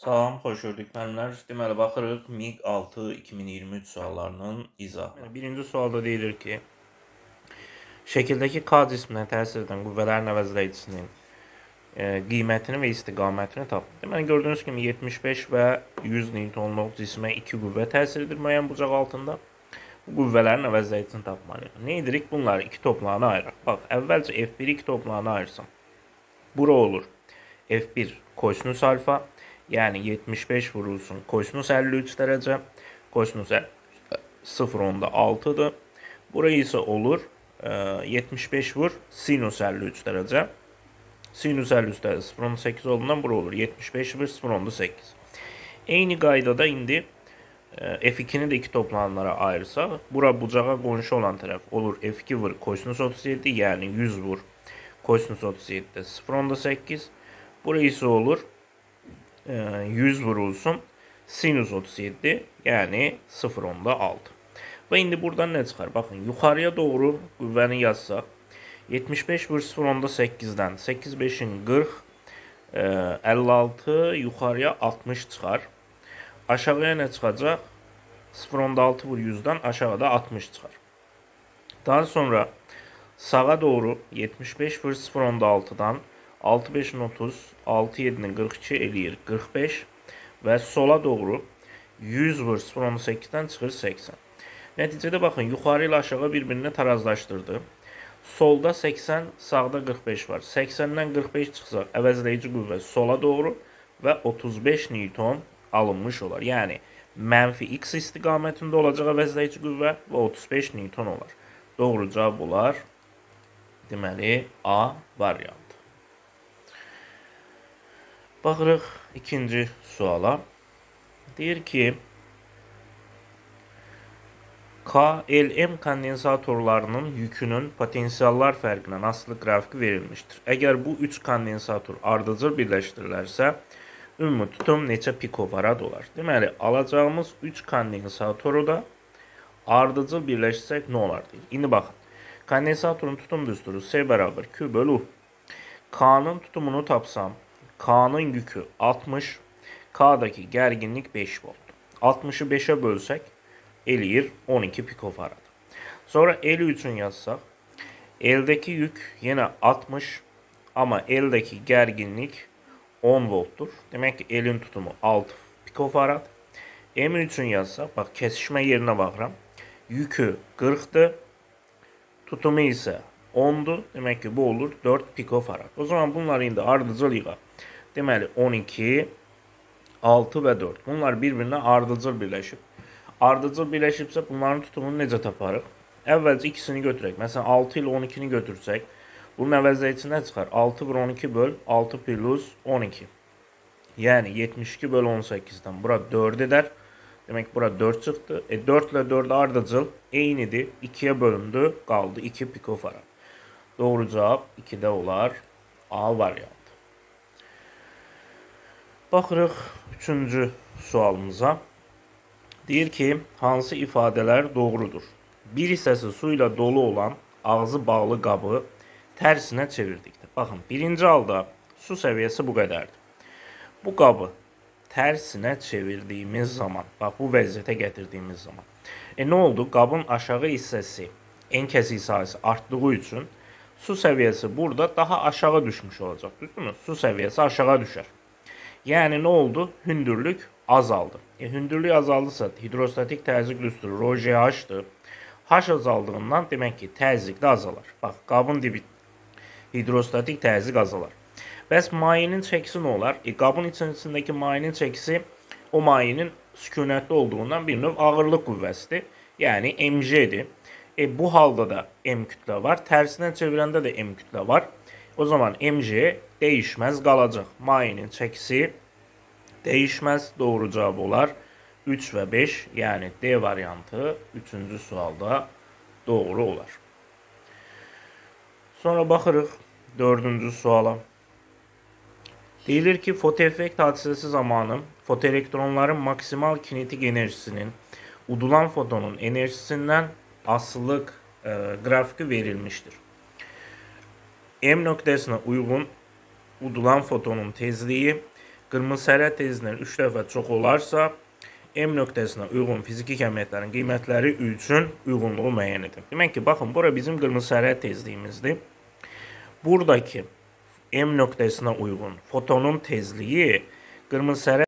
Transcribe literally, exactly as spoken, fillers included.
Salam, xoş gördük müəllimlər. Deməli, baxırıq MiG altı iki min iyirmi üç suallarının izahına. Birinci sualda deyilir ki, şəkildəki K cisminə təsir edən qüvvələrin əvəzləyicisinin e, qiymətini və istiqamətini tapın. Deməli, gördüyünüz kimi yetmiş beş və yüz newtonluq cismə iki qüvvə təsir edir müəyyən bucaq altında. Bu qüvvələrin əvəzləyicisini tapmalıyıq. Nə edirik? Bunları iki toplağına ayıraq. Bax, əvvəlcə F bir iki toplağına ayırsam. Bura olur F bir kosinüs alfa. Yani yetmiş beş vurulsun kosinüs elli üç derece. Kosinüs sıfır nokta onda altıdır. Burayı ise olur yetmiş beş vur sinüs elli üç derece. Sinüs elli üç derece sıfır nokta sekiz olduğundan bura olur yetmiş beş vur sıfır nokta sekiz. Eyni qaydada indi F ikini de iki toplananlara ayırsaq, bura bucağa qonşu olan tərəf olur F iki vur kosinüs otuz yedi, yani yüz vur kosinüs otuz yedi sıfır nokta sekiz. Burası ise olur yüz vurulsun sinüs otuz yedi, yani sıfır nokta altı. Və indi buradan ne çıxar? Baxın, yuxarıya doğru qüvvəni yazsaq, yetmiş beş vur sıfır nokta sekizdən səkkiz beşin qırx, əlli altı yuxarıya altmış çıxar. Aşağıya ne çıxacaq? sıfır nokta altı vur yüzdən aşağıda altmış çıxar. Daha sonra sağa doğru yetmiş beş vur sıfır nokta altıdan altı beşin otuz, altı yedinin qırx iki eləyir qırx beş və sola doğru yüz vur sıfır nokta sekizdən çıxır səksən. Nəticədə baxın, yuxarı ilə aşağı bir-birini tarazlaşdırdı. Solda səksən, sağda qırx beş var. səksəndən qırx beş çıxsaq, əvəzləyici qüvvə sola doğru və otuz beş newton alınmış olar. Yəni mənfi x istiqamətində olacaq əvəzləyici qüvvə və otuz beş newton olar. Doğru cavab olar. Deməli A variantı. Baxırıq ikinci suala. Deyir ki, K L M kondensatorlarının yükünün potensiallar fərqindən asılı qrafiki verilmiştir. Əgər bu üç kondensator ardıcıl birləşdirilərsə, ümumi tutum neçə pikofarad olar? Deməli, alacağımız üç kondensatoru da ardıcıl birləşsək nə olar deyir. İndi baxın, kondensatorun tutum düsturu S bərabər Q bölü U. K'nın tutumunu tapsam, K'nın yükü altmış, K'daki gərginlik beş volt. altmışı beşə bölsək, eləyir on iki pikofarad. Sonra L üçün yazsaq, L'deki yük yine altmış, ama L'deki gərginlik on volttur. Demək ki, L'in tutumu altı pikofarad. M üçün yazsaq, bax, kesişmə yerinə baxıram. Yükü qırxdır, tutumu isə ondur. Demək ki, bu olur dörd pikofarad. O zaman bunları indi ardıcıl yığaq. Deməli, on iki, altı və dörd. Bunlar bir-birinə ardıcıl birləşib. Ardıcıl birləşibsə bunların tutumunu necə taparıq? Əvvəlcə ikisini götürək. Məsələn, altı ilə on ikini götürsək, bunun əvəzləyici nə çıxar? altı vur on iki böl altı plus on iki. Yəni yetmiş iki böl on səkizdən bura dörd edər. Demək bura dörd çıxdı. E, dörd ilə dörd ardıcıl eynidir. ikiyə bölündü, qaldı iki pikofarad. Doğru cavab ikidə olar. A variantı. Baxırıq üçüncü sualımıza. Deyir ki, hansı ifadələr doğrudur? Bir hissəsi su ilə dolu olan ağzı bağlı qabı tərsinə çevirdikdə. Baxın, birinci halda su səviyyəsi bu qədərdir. Bu qabı tərsinə çevirdiyimiz zaman, bax bu vəziyyətə gətirdiyimiz zaman. E nə oldu? Qabın aşağı hissəsi, en kəsik sahəsi artdığı üçün su səviyyəsi burada daha aşağı düşmüş olacaq. Düzdürmü? Su səviyyəsi aşağı düşər. Yəni nə oldu? Hündürlük azaldı. E, hündürlük azaldısa hidrostatik təzyiq düsturu rho G H-dır. H azaldığından demək ki, təzyiq də azalar. Bax, qabın dibi hidrostatik təzyiq azalar. Bəs mayenin çəkisi nə olar? E, qabın içərisindəki mayenin çəkisi o mayenin sükunətli olduğundan bir növ ağırlıq qüvvəsidir. Yəni M G-dir. E, bu halda da M kütlə var. Tərsinə çevirəndə də M kütlə var. O zaman M G değişməz qalacaq. Mayenin çəkisi değişməz. Doğru cavab olar üç və beş, yəni D variantı üçüncü sualda doğru olar. Sonra baxırıq dördüncü suala. Deyilir ki, fotoeffekt hadisəsi zamanı fotoelektronların maksimal kinetik enerjisinin udulan fotonun enerjisindən asılılıq e, qrafiki verilmiştir. M nöqtəsinə uyğun udulan fotonun tezliği qırmızı sərhəd tezliyindən üç dəfə çox olarsa, M nöqtəsinə uyğun fiziki kəmiyyətlərin qiymətləri üçün uyğunluğu müəyyən edin. Demək ki, baxın, bura bizim qırmızı sərhəd tezliyimizdir. Buradakı M nöqtəsinə uyğun fotonun tezliyi qırmızı sərhəd